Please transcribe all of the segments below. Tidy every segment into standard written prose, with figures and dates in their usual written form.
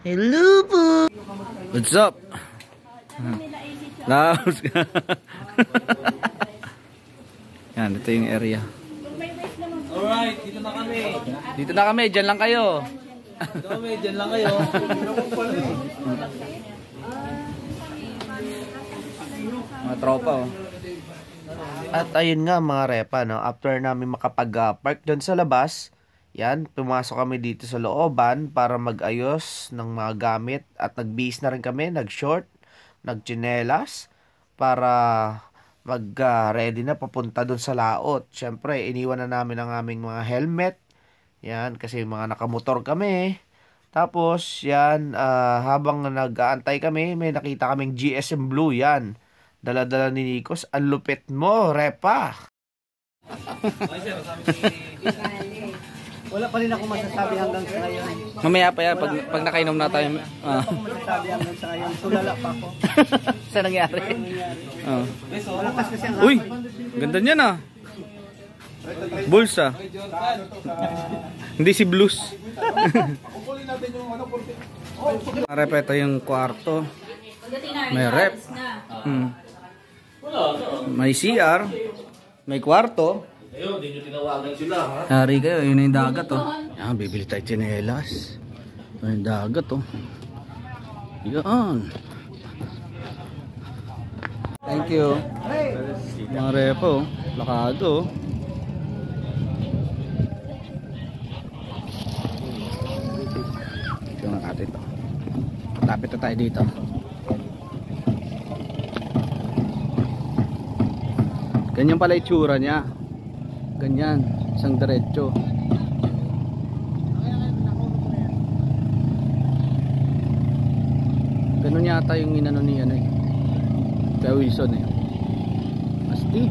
Hello po! What's up? Laos. Yan, ito yung area. Alright, dito na kami. Dito na kami, dyan lang kayo. Dyan lang kayo. Mga tropa oh. At ayun nga mga repa, no? After namin makapag-park doon sa labas, yan, pumasok kami dito sa looban para mag-ayos ng mga gamit at nag-bihis na rin kami, nag-short, nag-chinelas para mag-ready na papunta doon sa laot. Syempre, iniwan na namin ang aming mga helmet, yan, kasi mga nakamotor kami. Tapos, yan, habang nag-aantay kami, may nakita kaming GSM Blue, yan. Dala-dala ni Nikos, ang lupit mo, repa. Wala pa rin ako masasabi hanggang sa ngayon. Mamaya pa yan, pag nakainom na tayo. Wala pa ako masasabi hanggang sa ngayon. Tulala pa ako. Saan nangyari? Oh. Malakas kasi ang Uy, ganda niyan ah. Bulls ah. Hindi si Blues. Rep, ito yung kwarto. May rep. May CR. May kwarto. Ayun, hindi nyo tinawagan sila, ha? Hari kayo, yun na yung dagat oh. Yan, bibili tayo tsinelas. Yun yung dagat oh. Yan. Thank you. Mga repo, lakado. Ito nga natin ito. Lapit na tayo dito. Ganyan pala itsura niya. Ganyan, isang diretso. Ganun yata yung inano ni ano eh. Kaya Wilson eh. Astig.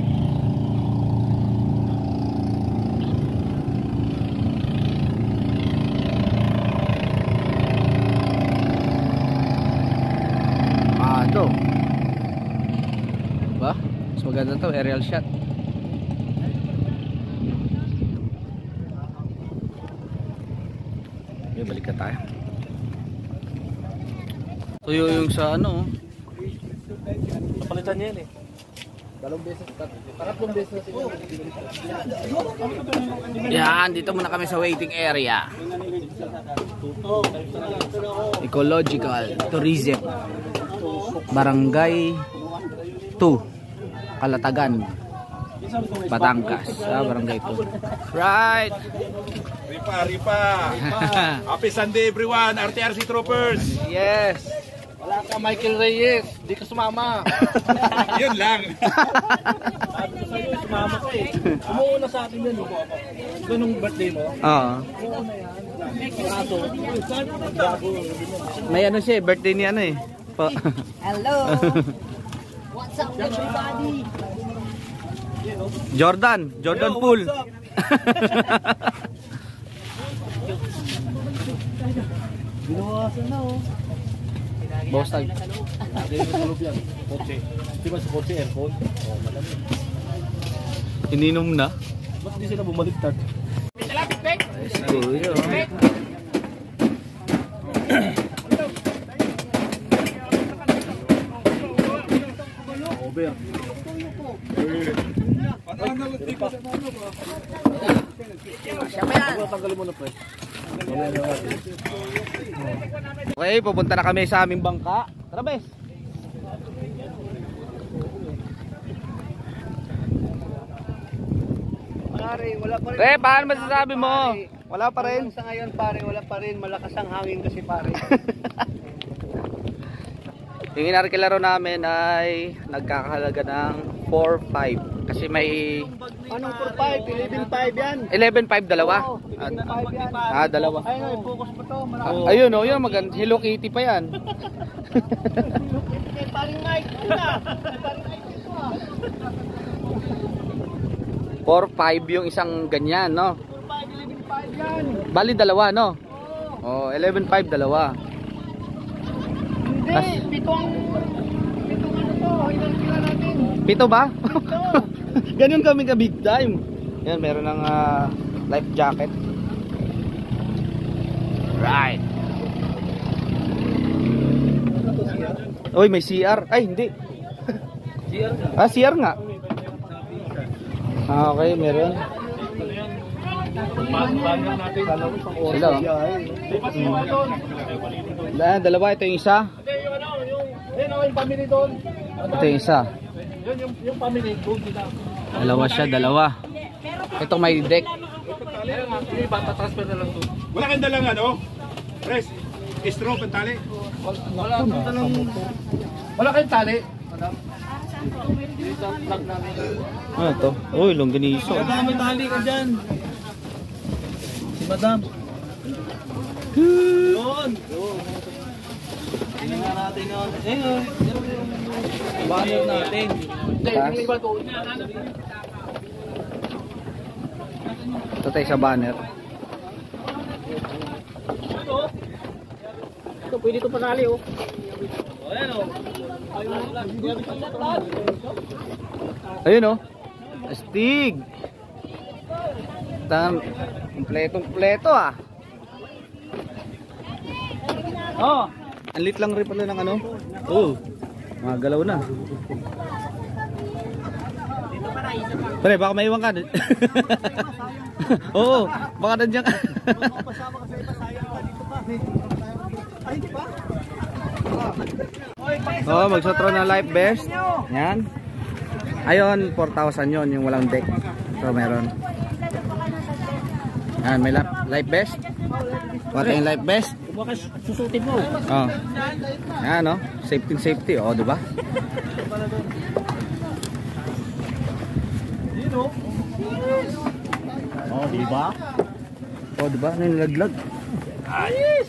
Ito. Ba? Mas maganda to, aerial shot. Okay, balik na tayo. Tuyo yung sa ano. Napalitan niya yan eh. Dalawang beses. Tatlong beses na siguro. Yan, dito muna kami sa waiting area. Ecological Tourism. Barangay 2 Kalatagan, Batangas. Barangay 2. Right. Ripa. Happy Sunday everyone, RTRC Troopers. Yes. Wala ka Michael Reyes. Di ka sumama. Yun lang. Sabi ko sa'yo, sumama ka eh. Umuuna sa atin yan. Ganong birthday mo? Oo. Umuuna yan. Kaso, bago. May ano siya, birthday ni ano eh. Hello! What's up everybody? Jordan Pool. Binawasan na oh. Bostag. Hindi mo tulog yan. Kotse. Di ba sa kotse aircon? Oh, malamig. Ininom na. Ba't di sila bumaliktad? Tuyo. Over. Tanggalin mo na pre. Okay, pupunta na kami sa aming bangka. Tara, bes. Pare, wala pa rin. Pre, paano masasabi mo? Wala pa rin. Sa ngayon pare, wala pa rin. Malakas ang hangin kasi pare. Yung inarkilaro namin ay nagkakahalaga ng 4-5. Kasi may... Anong 4-5? 11-5 yan. 11-5 dalawa. Oo, 11-5 yan. Dalawa. Ayun, focus mo to. Malaki. Ayun oh, yun maganda. Hello Kitty pa yan. Paring Mike. Paring Mike ito ah. 4-5 yung isang ganyan, no? 4-5, 11-5 yan. Bali dalawa, no? Oh, 11-5 dalawa. Hindi, pitong ano to. Ilang sila natin. Pito ba? Ito. Ganun kami ka big time. Yan, meron ng life jacket. Right. Uy, may CR. Ay, hindi. CR ka. Ah, CR nga. Ah, okay, meron. Banner natin. Sila. Lipat mo nga doon. Dalawa, ito yung isa. Hindi, yung ano, yung family doon. Ito yung isa. Yun, yung family doon sila. Dalawa siya, dalawa. Ito may deck. Yung iba, tatransfer na lang doon. Wala kang dalang ano? Pres, straw, pantali. Wala kayong tali. Ano to? Uy, longganisa. Kaya may tali ka dyan. Si Madam. Doon. Tingnan nga natin yun. Banner natin. Taas. Ito tayo sa banner. Ito, pwede ito panali oh. Ayan oh. Ayun oh. Astig. Kompletong-kompleto ah. Oh, ang lit lang rin pala ng ano. Oh, mga galaw na. Pare, baka maiwan ka. Oo, baka nandiyan ka. Oh, magsotro na life vest. Yan. Ayun, 4,000 yon yung walang deck. So meron. Yan, may life vest. Wala yung life vest. Baka susutin mo. Oh. Yan no, safety. Oh, di ba? Oh, di ba? Oh, di ba? Ano yung laglag? Ayos!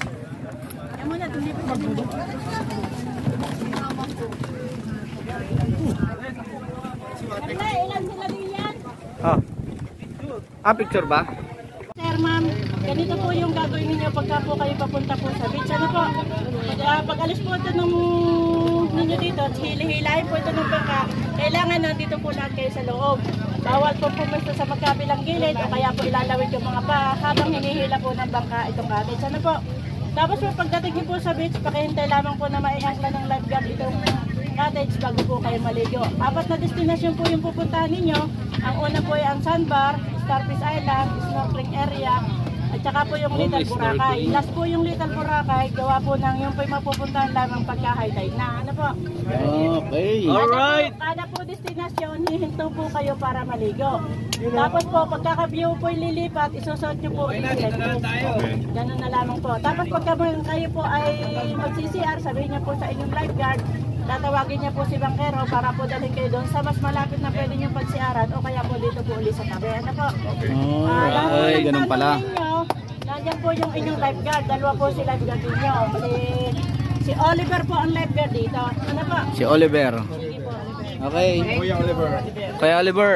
Ilan sila din yan? Oh. Ah, picture ba? Sir, ma'am, ganito po yung gagawin ninyo pagka po kayo papunta po sa beach. Ano po? Pag alis po ito ng ninyo dito, hili-hilahin po ito ng bangka, kailangan nandito po lahat kayo sa loob. Bawal po pumunta sa magkabilang gilid o kaya po ilalawit yung mga pa habang hinihila po ng bangka itong cottage. Ano po? Tapos po pagdating niyo po sa beach, pakihintay lamang po na maiangkla ng lifeguard itong cottage bago po kayo maligo. 4 na destinasyon po yung pupuntahan ninyo. Ang una po ay ang Sandbar, Starfish Island, snorkeling area, at saka po yung Little Boracay. Last po yung Little Boracay, gawa po ng yung po yung mapupuntahan lamang pagka-high tide na. Ano po? Okay. Alright! Kada po destinasyon, hihinto po kayo para maligo. Tapos po, pagkaka-view po lilipat, isusot nyo po yung headrest. Ganun na lamang po. Tapos pagka kayo po ay mag-CCR, sabihin nyo po sa inyong lifeguard, tatawagin niya po si Bangkero para po dalhin kayo doon sa mas malapit na pwede nyo pagsiaran o kaya po dito po uli sa tabi. Ano po? Ay, ganun pala. Nandiyan po yung inyong lifeguard. Dalawa po si lifeguard ninyo. Si Oliver po ang lifeguard dito. Ano po? Si Oliver. Sige po, Oliver. Okay. Kuya Oliver. Kaya Oliver.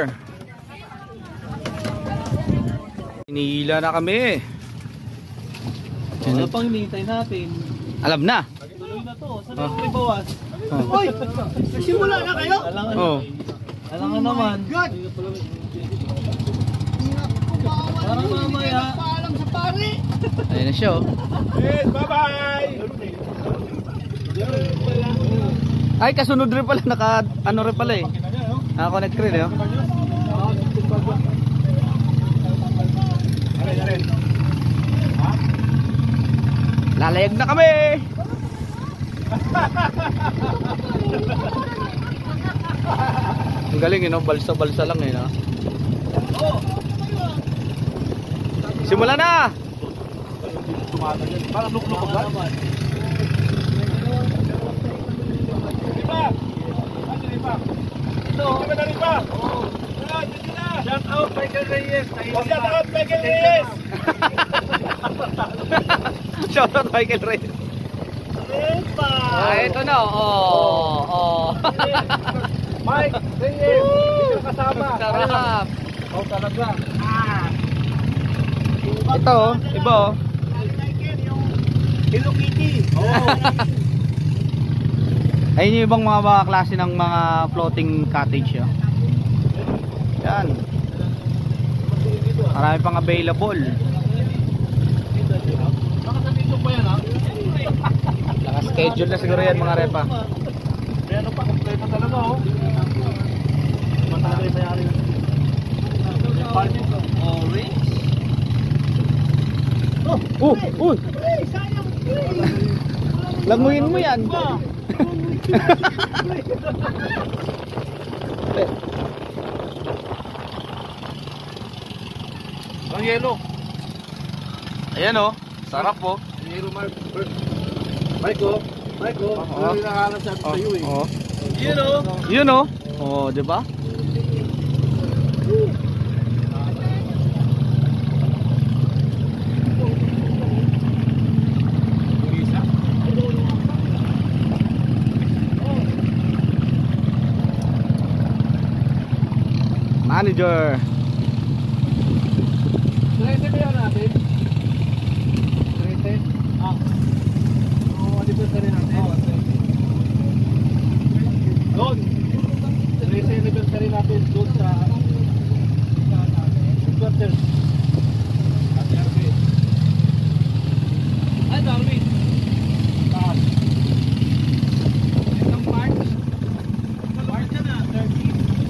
Hinihila na kami. Ano pang hinihintay natin? Alam na. Tuloy na to. Saan ang may bawas? Oh. Uy! Nagsimula na kayo? Alangan. Oh. Alangan naman. Parang mamaya. Ayun na siya oh. Yes, bye-bye! Ay, kasunod rin pala. Ano rin pala eh. Naka-connect rin eh. Oh. Lalayag na kami. Ang galing no, balsa-balsa lang eh no. Simula na. Parang lukluk ba? Ito. Kami na rin pa! Shout out Michael Reyes. Shout out Michael Reyes! Shout out Michael Reyes. Ah, ito na. Oh. Mike Reyes. Ito kasama. Sarap. Oh, talaga. Ito oh, iba oh. Hello Kitty. Ayun yung ibang mga klase ng mga floating cottage oh. Yan. Marami pang available. Baka sa dito pa yan ha? Naka-schedule na siguro yan mga repa. ano pa, kompleto talaga oh. Matalo yung mayari. Orange. Uy! Languyin mo yan. Ang yelo. Ayan oh, sarap oh. Yelo Mark. Marco. Ano yung nakakalap sabi sa'yo eh. Oh. Yun oh. Yun oh. Oh, di ba? Manager. Trete ba yun natin? Trete? Oo, anniversary natin. Doon. Trete anniversary natin doon sa headquarters. Ay, Darwin. Taas. Itong March. March na na, 30.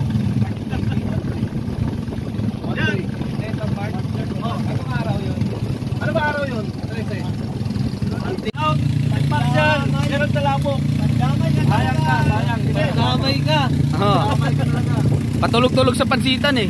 Ano ba araw yun? Martial, meron sa labok. Sayang ka, sayang. Damay ka. Damay ka talaga. Patulog-tulog sa pansitan eh.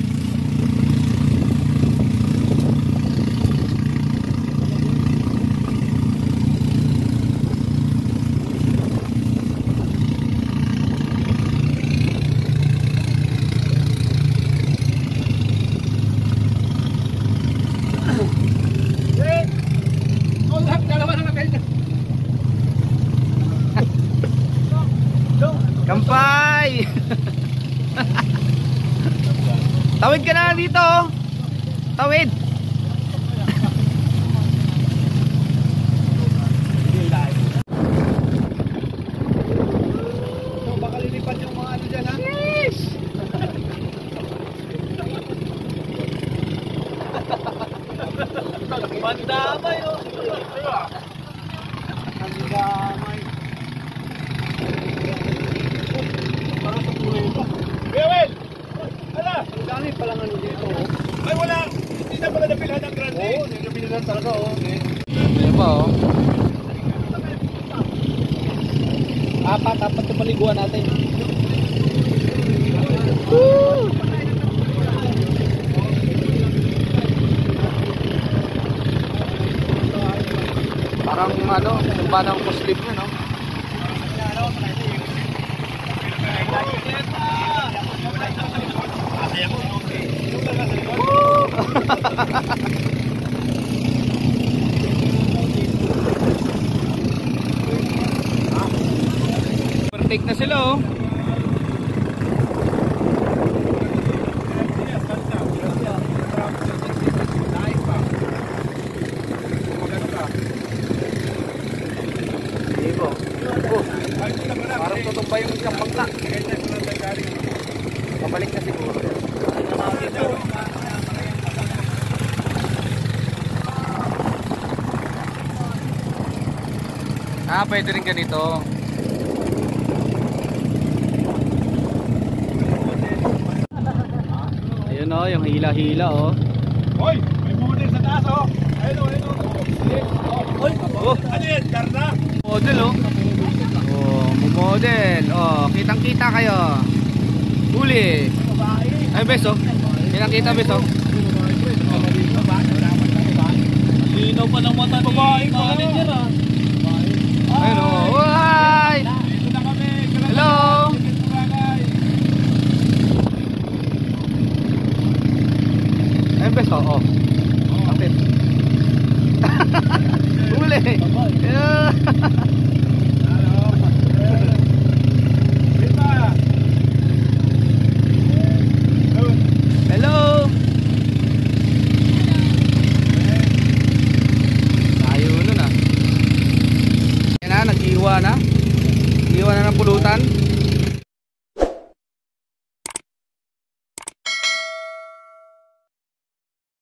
Kampay! Tawid ka na dito. Tawid. So, baka lilipat yung mga ano dyan ha? Yes! Mandamay oh! Mandamay. Para sa kulay ito. Bewel! Ala! Ang dami palang ano dito oh. Ay wala! Hindi na pala napilahan ng grande. Oo, hindi na pinilahan talaga oh. Ano ba oh? Apat yung paliguan natin. Parang ano, tumba ng Muslim yun, no? Overtake na sila, oh. Parang tutumba yung isang bangka. Pabalik na siguro. Ah, pwede rin ganito. Ayun oh, yung hila-hila oh. Hoy, may model sa taas oh. Ayun oh, ayun oh. Oy! Oh, Ano yan, karna? model oh. Oh, model. Oh, kitang-kita kayo. Huli. Ay, beso. Kitang-kita beso. Linaw pa ng mata ni manager ah. Ayun oh. Hi! Dito na kami. Hello! Ayun beso. Oh. Kapit. Huli. Yeah. Hello. Tayo nun ah. Yan na, nag-iwa na. Nag-iwa na ng pulutan.